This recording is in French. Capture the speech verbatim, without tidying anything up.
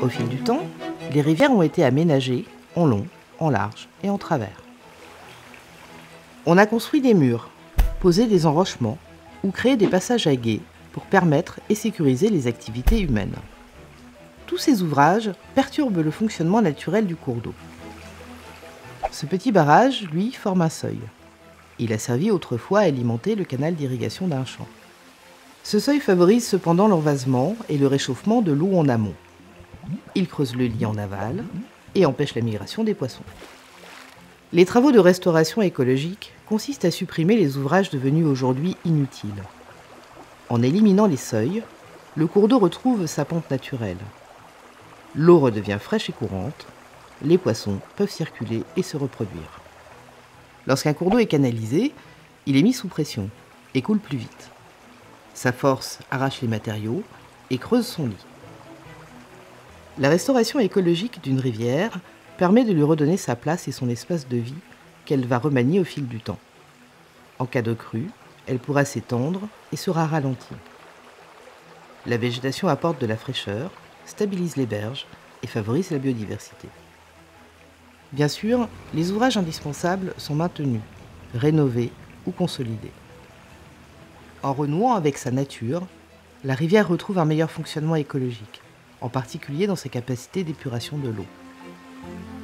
Au fil du temps, les rivières ont été aménagées en long, en large et en travers. On a construit des murs, posé des enrochements ou créé des passages à gué pour permettre et sécuriser les activités humaines. Tous ces ouvrages perturbent le fonctionnement naturel du cours d'eau. Ce petit barrage, lui, forme un seuil. Il a servi autrefois à alimenter le canal d'irrigation d'un champ. Ce seuil favorise cependant l'envasement et le réchauffement de l'eau en amont. Il creuse le lit en aval et empêche la migration des poissons. Les travaux de restauration écologique consistent à supprimer les ouvrages devenus aujourd'hui inutiles. En éliminant les seuils, le cours d'eau retrouve sa pente naturelle. L'eau redevient fraîche et courante, les poissons peuvent circuler et se reproduire. Lorsqu'un cours d'eau est canalisé, il est mis sous pression et coule plus vite. Sa force arrache les matériaux et creuse son lit. La restauration écologique d'une rivière permet de lui redonner sa place et son espace de vie qu'elle va remanier au fil du temps. En cas de crue, elle pourra s'étendre et sera ralentie. La végétation apporte de la fraîcheur, stabilise les berges et favorise la biodiversité. Bien sûr, les ouvrages indispensables sont maintenus, rénovés ou consolidés. En renouant avec sa nature, la rivière retrouve un meilleur fonctionnement écologique, en particulier dans ses capacités d'épuration de l'eau.